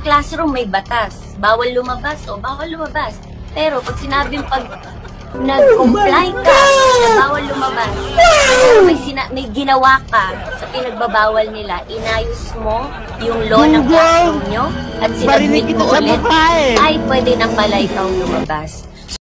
classroom may batas. Bawal lumabas o bawal lumabas. Pero pag sinabing pag nag-comply ka na bawal lumabas, pero may ginawa ka sa pinagbabawal nila, inayos mo yung law ng classroom nyo at sinabit mo ulit, ay pwede na pala ikaw lumabas.